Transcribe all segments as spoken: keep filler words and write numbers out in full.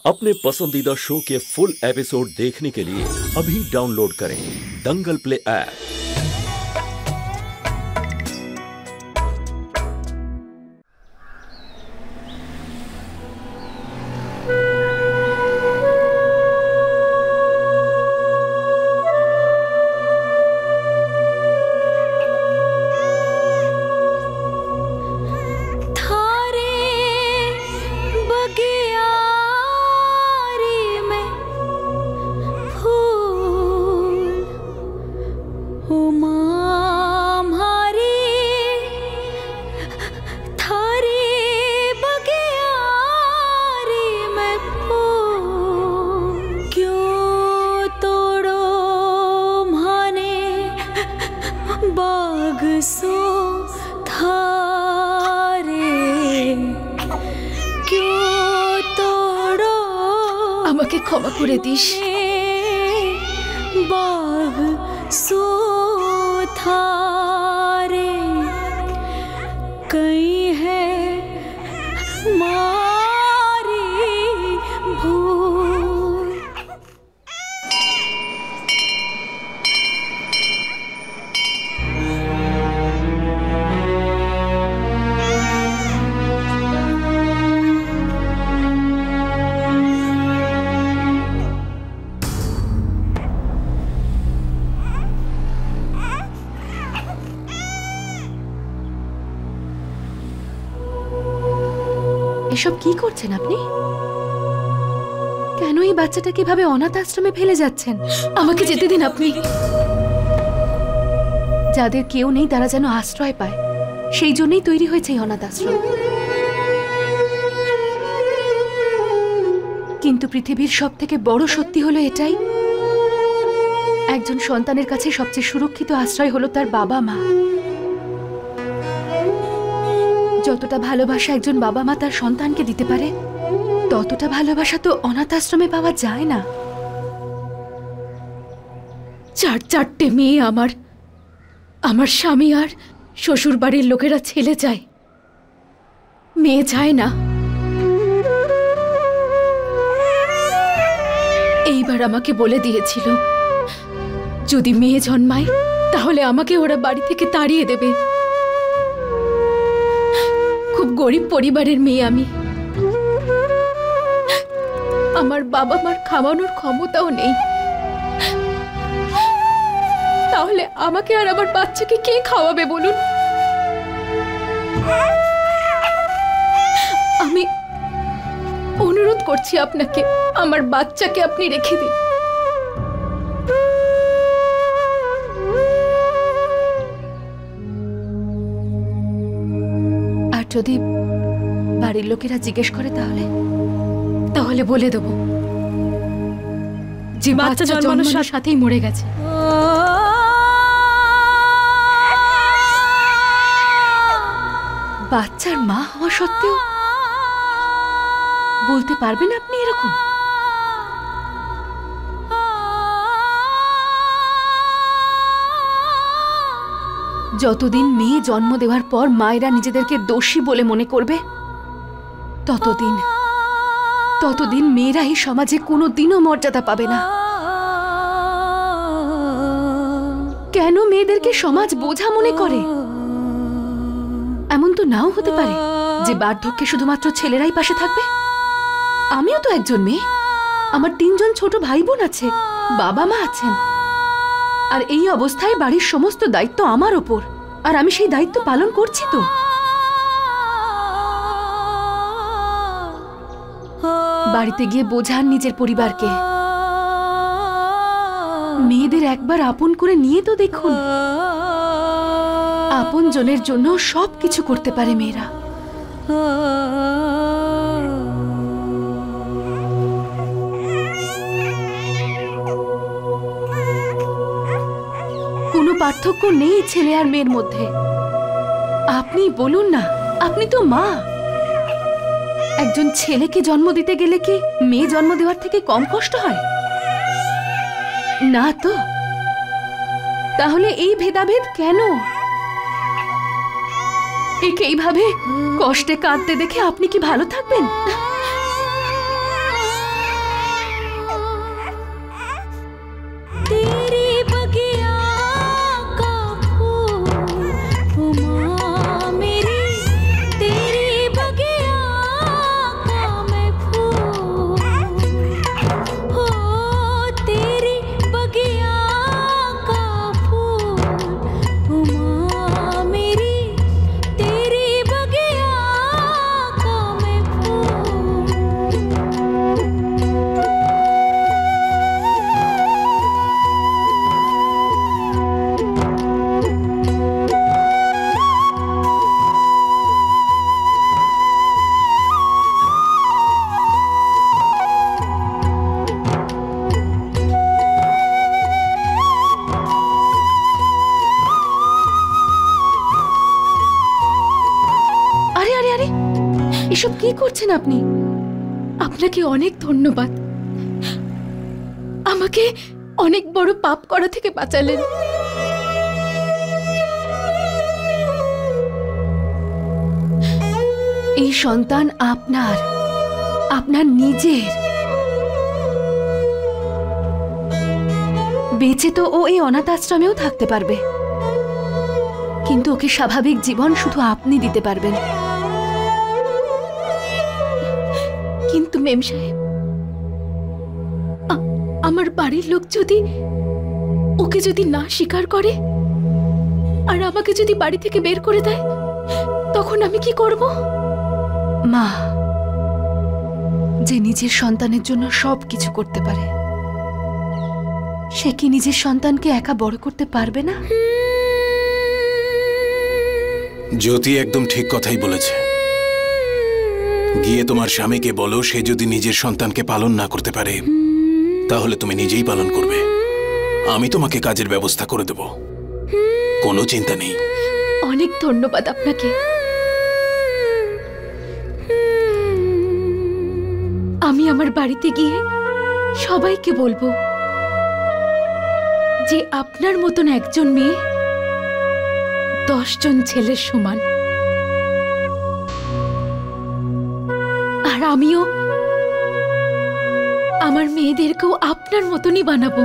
अपने पसंदीदा शो के फुल एपिसोड देखने के लिए अभी डाउनलोड करें दंगल प्ले ऐप। আমাকে ক্ষমা করে দিস। বাগ সো থারে কই হ্যায় মারি ভুল। এসব কি করছেন আপনি? কেন এই বাচ্চাটা কিভাবে অনাথ আশ্রমে ফেলে যাচ্ছেন? আমাকে যেতে দিন আপনি। যাদের কেউ নেই তারা যেন আশ্রয় পায়, সেই জন্যই তৈরি হয়েছে এই অনাথ আশ্রম। কিন্তু পৃথিবীর সব থেকে বড় সত্যি হলো এটাই, একজন সন্তানের কাছে সবচেয়ে সুরক্ষিত আশ্রয় হলো তার বাবা মা। যতটা ভালোবাসা একজন বাবা মা তার সন্তানকে দিতে পারে, ততটা ভালোবাসা তো অনাথ আশ্রমে পাওয়া যায় না। চার চারটে মেয়ে আমার, আমার স্বামী আর শ্বশুর বাড়ির লোকেরা ছেলে চায়, মেয়ে চায় না। এইবার আমাকে বলে দিয়েছিল যদি মেয়ে জন্মায় তাহলে আমাকে ওরা বাড়ি থেকে তাড়িয়ে দেবে। খুব গরিব পরিবারের মেয়ে আমি, আমার বাবা মার খাওয়ানোর ক্ষমতাও নেই, তাহলে আমাকে আর আমার বাচ্চাকে কে খাওয়াবে বলুন? আমি অনুরোধ করছি আপনাকে, আমার বাচ্চাকে আপনি রেখে দিন। যদি বাড়ির লোকেরা জিজ্ঞেস করে তাহলে তাহলে বলে দেব যে বাচ্চা জন্মানোর সাথেই মরে গেছে। বাচ্চার মা হওয়া সত্ত্বেও বলতে পারবেন আপনি এরকম? যতদিন মেয়ে জন্ম দেওয়ার পর মায়েরা নিজেদেরকে দোষী বলে মনে করবে, ততদিন ততদিন মেয়েরা এই সমাজে কোনো দিনও মর্যাদা পাবে না। কেন মেয়েদেরকে সমাজ বোঝা মনে করে? এমন তো নাও হতে পারে যে বার্ধক্যে শুধুমাত্র ছেলেরাই পাশে থাকবে। আমিও তো একজন মেয়ে, আমার তিনজন ছোট ভাই বোন আছে, বাবা মা আছেন, আর এই অবস্থায় বাড়ির সমস্ত দায়িত্ব আমার ওপর, আর আমি সেই দায়িত্ব পালন করছি তো। বাড়িতে গিয়ে বোঝান নিজের পরিবারকে, মেয়েদের একবার আপন করে নিয়ে তো দেখুন। আপন জনের জন্য সব কিছু করতে পারে মেয়েরা। কোনো পার্থক্য নেই ছেলে আর মেয়ের মধ্যে। আপনি বলুন না, আপনি তো মা। একজন ছেলেকে জন্ম দিতে গেলে কি মেয়ে জন্ম দেওয়ার থেকে কম কষ্ট হয়? না তো। তাহলে এই ভেদাভেদ কেন? একে এইভাবে কষ্টে কাঁদতে দেখে আপনি কি ভালো থাকবেন? কি করছেন আপনি? আপনাকে অনেক ধন্যবাদ, আমাকে অনেক বড় পাপ করা থেকে বাঁচালেন। এই সন্তান আপনার, আপনার নিজের। বেঁচে তো ও এই অনাথ আশ্রমেও থাকতে পারবে, কিন্তু ওকে স্বাভাবিক জীবন শুধু আপনি দিতে পারবেন। কিন্তু মেম সাহেব, আমার বাড়ির লোক যদি ওকে যদি না স্বীকার করে আর আমাকে যদি বাড়ি থেকে বের করে দেয়, তখন আমি কি করব? মা, যে নিজের সন্তানের জন্য সব কিছু করতে পারে, সে কি নিজের সন্তানকে একা বড় করতে পারবে না? জ্যোতি একদম ঠিক কথাই বলেছে। গিয়ে তোমার স্বামীকে বলো, সে যদি নিজের সন্তানকে পালন না করতে পারে তাহলে তুমি নিজেই পালন করবে। আমি তোমাকে কাজের ব্যবস্থা করে দেব, কোনো চিন্তা নেই। অনেক ধন্যবাদ আপনাকে। আমি আমার বাড়িতে গিয়ে সবাইকে বলবো যে আপনার মতন একজন মেয়ে দশজন ছেলের সমান। আর আমিও আমার মেয়েদেরকেও আপনার মতনই বানাবো।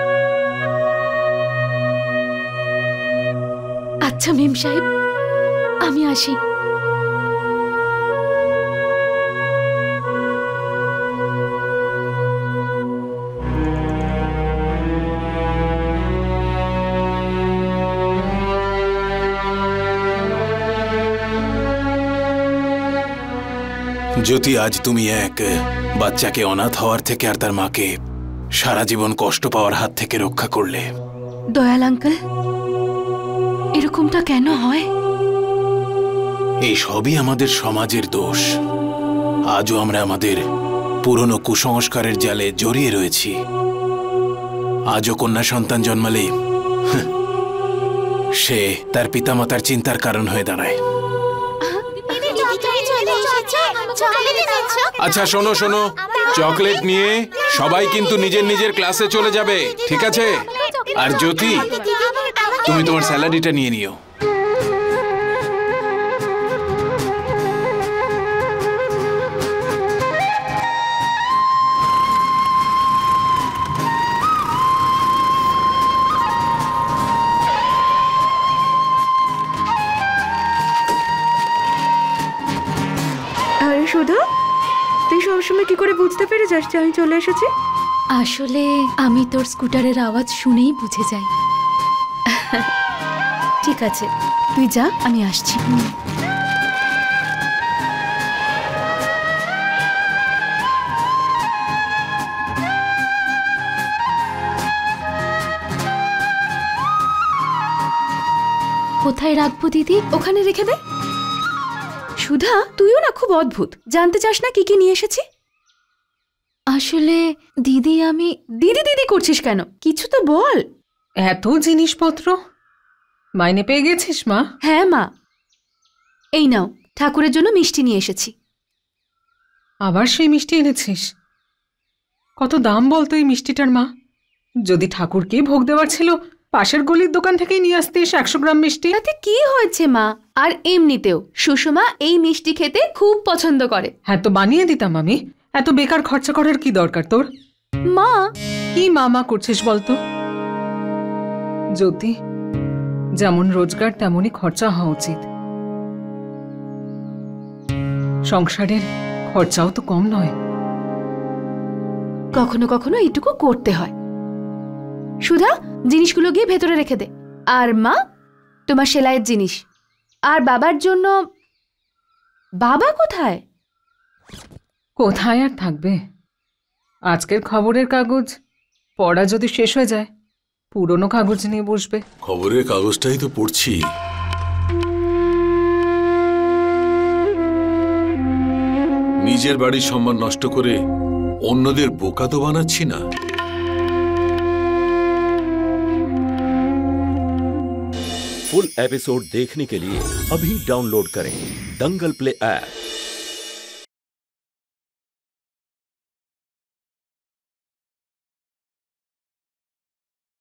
আচ্ছা মেম সাহেব, আমি আসি। জ্যোতি, আজ তুমি এক বাচ্চাকে অনাথ হওয়ার থেকে আর তার মাকে সারা জীবন কষ্ট পাওয়ার হাত থেকে রক্ষা করলে। দয়াল আঙ্কেল, এরকমটা কেন হয়? এই সবই আমাদের সমাজের দোষ। আজও আমরা আমাদের পুরনো কুসংস্কারের জালে জড়িয়ে রয়েছি। আজও কন্যা সন্তান জন্মালে সে তার পিতামাতার চিন্তার কারণ হয়ে দাঁড়ায়। আচ্ছা শোনো শোনো, চকলেট নিয়ে সবাই কিন্তু নিজের নিজের ক্লাসে চলে যাবে, ঠিক আছে? আর জ্যোতি, তুমি তোমার স্যালারিটা নিয়ে নিও। আরে সুধা, তুই সবসময় কি করে বুঝতে পেরে যাস যে আমি চলে এসেছি? আসলে আমি তোর স্কুটারের আওয়াজ শুনেই বুঝে যাই। ঠিক আছে, তুই যা, আমি আসছি। কোথায় রাখবো দিদি? ওখানে রেখে দে। সুধা, তুইও না খুব অদ্ভুত, জানতে চাস না কি কি নিয়ে এসেছি? আসলে দিদি, আমি দিদি দিদি করছিস কেন? কিছু তো বল। এত জিনিসপত্র মাইনে পেয়ে গেছিস মা? হ্যাঁ মা, এই নাও, ঠাকুরের জন্য মিষ্টি নিয়ে এসেছি। আবার সেই মিষ্টি এনেছিস? কত দাম বলতো এই মিষ্টিটার মা? যদি ঠাকুরকে ভোগ দেওয়ার ছিল, পাশের গলির দোকান থেকেই নিয়ে আসতিস একশো গ্রাম মিষ্টি। তাতে কি হয়েছে মা? আর এমনিতেও সুষমা এই মিষ্টি খেতে খুব পছন্দ করে। হ্যাঁ তো বানিয়ে দিতাম আমি। এত বেকার খরচা করার কি দরকার তোর? মা, কি মামা করছিস বলতো? জ্যোতি, যেমন রোজগার তেমনই খরচা হওয়া উচিত। সংসারের খরচাও তো কম নয়। কখনো কখনো এইটুকু করতে হয়। সুধা, জিনিসগুলো গিয়ে ভেতরে রেখে দে। আর মা, তোমার সেলাইয়ের জিনিস। আর বাবার জন্য। বাবা কোথায়? কোথায় আর থাকবে? আজকের খবরের কাগজ পড়া যদি শেষ হয়ে যায়, পুরনো কাগজ নিয়ে বসবে। খবরের কাগজটাই তো পড়ছি। নিজের বাড়ির সম্মান নষ্ট করে অন্যদের বোকা তো বানাচ্ছি না। फुल एपिसोड देखने के लिए अभी डाउनलोड करें दंगल प्ले ऐप।